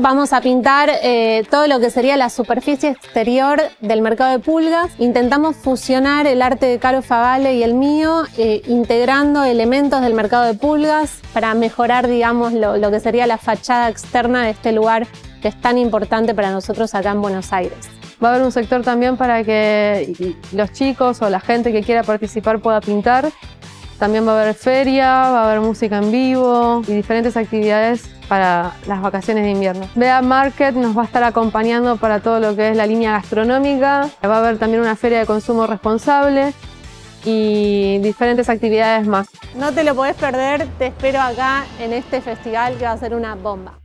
Vamos a pintar todo lo que sería la superficie exterior del mercado de pulgas. Intentamos fusionar el arte de Caro Favale y el mío, integrando elementos del mercado de pulgas para mejorar, digamos, lo que sería la fachada externa de este lugar que es tan importante para nosotros acá en Buenos Aires. Va a haber un sector también para que los chicos o la gente que quiera participar pueda pintar. También va a haber feria, va a haber música en vivo y diferentes actividades para las vacaciones de invierno. Bea Market nos va a estar acompañando para todo lo que es la línea gastronómica. Va a haber también una feria de consumo responsable y diferentes actividades más. No te lo podés perder, te espero acá en este festival que va a ser una bomba.